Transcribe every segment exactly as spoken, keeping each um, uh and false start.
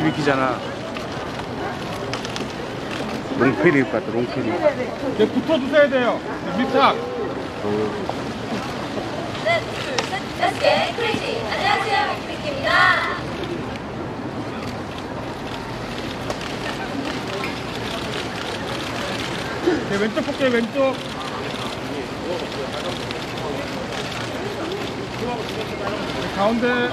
비비키잖아. 롱패리일 것 같아, 롱패리. 네, 붙어주셔야 돼요. 밀착. 네, 둘, 셋, 다섯 개, 크레이지. 안녕하세요, 미키미키입니다. 네, 왼쪽 볼게요, 왼쪽. 네, 가운데.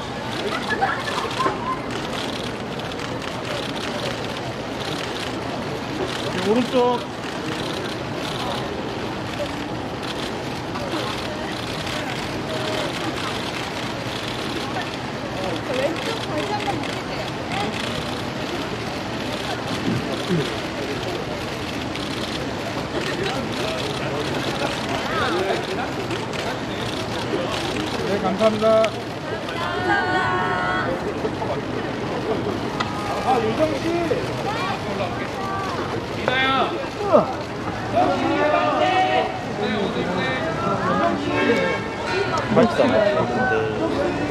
네, 오른쪽. 왼쪽 다시 한번 보실게요. 네, 감사합니다. 아, 유정씨. 이나야. 맛있다, 맛있는데.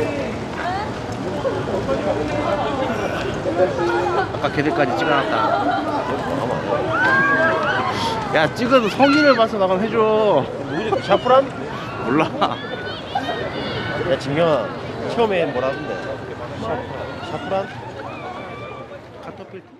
아까 걔들까지 찍어놨다. 야, 찍어도 성의를 봐서 나가면 해줘. 누구지? 샤프란? 몰라. 야, 진경아. 처음에 뭐라 하던데? 샤, 샤프란? 카토필